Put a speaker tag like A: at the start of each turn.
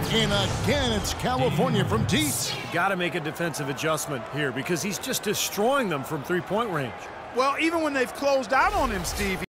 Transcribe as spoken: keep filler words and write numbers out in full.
A: And again, it's California from deep.
B: Got to make a defensive adjustment here because he's just destroying them from three-point range.
C: Well, even when they've closed out on him, Steve,